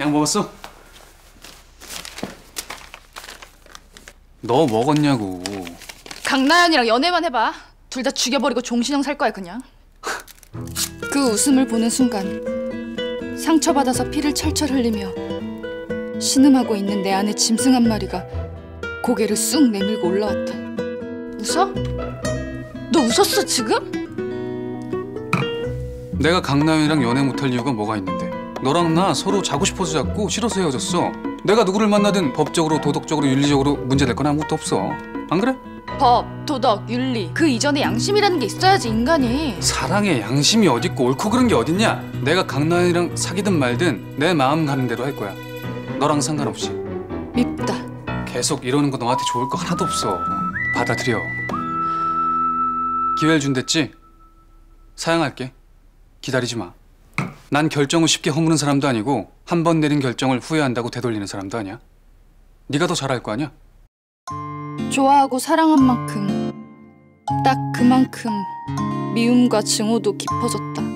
약 먹었어? 너 먹었냐고. 강나연이랑 연애만 해봐. 둘 다 죽여버리고 종신형 살 거야 그냥. 그 웃음을 보는 순간 상처받아서 피를 철철 흘리며 신음하고 있는 내 안의 짐승 한 마리가 고개를 쑥 내밀고 올라왔다. 웃어? 너 웃었어 지금? 내가 강나연이랑 연애 못할 이유가 뭐가 있는데. 너랑 나 서로 자고 싶어서 잤고 싫어서 헤어졌어. 내가 누구를 만나든 법적으로 도덕적으로 윤리적으로 문제될 건 아무것도 없어. 안 그래? 법, 도덕, 윤리 그 이전에 양심이라는 게 있어야지 인간이. 사랑에 양심이 어딨고 옳고 그른 게 어딨냐? 내가 강나연이랑 사귀든 말든 내 마음 가는 대로 할 거야. 너랑 상관없이. 밉다. 계속 이러는 거 너한테 좋을 거 하나도 없어. 받아들여. 기회를 준댔지? 사양할게. 기다리지 마. 난 결정을 쉽게 허무는 사람도 아니고 한 번 내린 결정을 후회한다고 되돌리는 사람도 아니야. 네가 더 잘할 거 아니야? 좋아하고 사랑한 만큼 딱 그만큼 미움과 증오도 깊어졌다.